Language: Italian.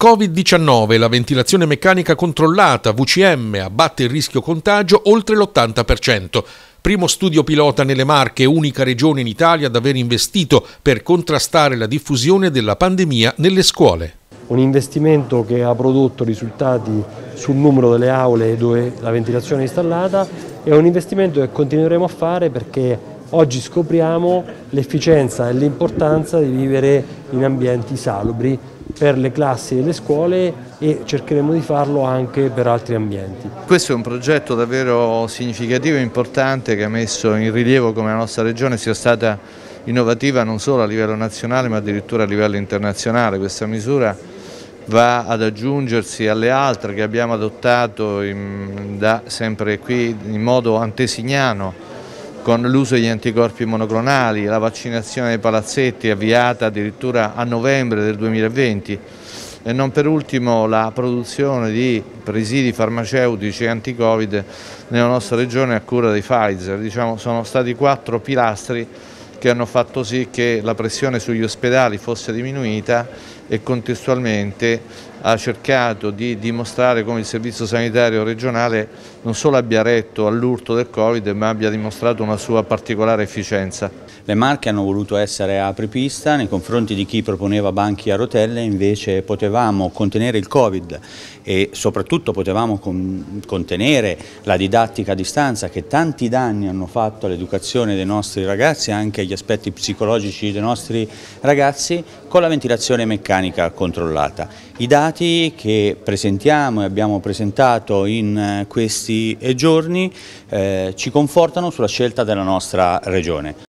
Covid-19, la ventilazione meccanica controllata, VCM, abbatte il rischio contagio oltre l'80%. Primo studio pilota nelle Marche, unica regione in Italia ad aver investito per contrastare la diffusione della pandemia nelle scuole. Un investimento che ha prodotto risultati sul numero delle aule dove la ventilazione è installata e un investimento che continueremo a fare perché oggi scopriamo l'efficienza e l'importanza di vivere in ambienti salubri per le classi e le scuole e cercheremo di farlo anche per altri ambienti. Questo è un progetto davvero significativo e importante che ha messo in rilievo come la nostra regione sia stata innovativa non solo a livello nazionale ma addirittura a livello internazionale. Questa misura va ad aggiungersi alle altre che abbiamo adottato da sempre qui in modo antesignano, con l'uso degli anticorpi monoclonali, la vaccinazione dei palazzetti avviata addirittura a novembre del 2020 e non per ultimo la produzione di presidi farmaceutici anti-Covid nella nostra regione a cura dei Pfizer. Sono stati 4 pilastri che hanno fatto sì che la pressione sugli ospedali fosse diminuita e contestualmente ha cercato di dimostrare come il servizio sanitario regionale non solo abbia retto all'urto del Covid ma abbia dimostrato una sua particolare efficienza. Le Marche hanno voluto essere apripista nei confronti di chi proponeva banchi a rotelle, invece potevamo contenere il Covid e soprattutto potevamo contenere la didattica a distanza che tanti danni hanno fatto all'educazione dei nostri ragazzi e anche agli aspetti psicologici dei nostri ragazzi con la ventilazione meccanica controllata. I dati che presentiamo e abbiamo presentato in questi giorni ci confortano sulla scelta della nostra regione.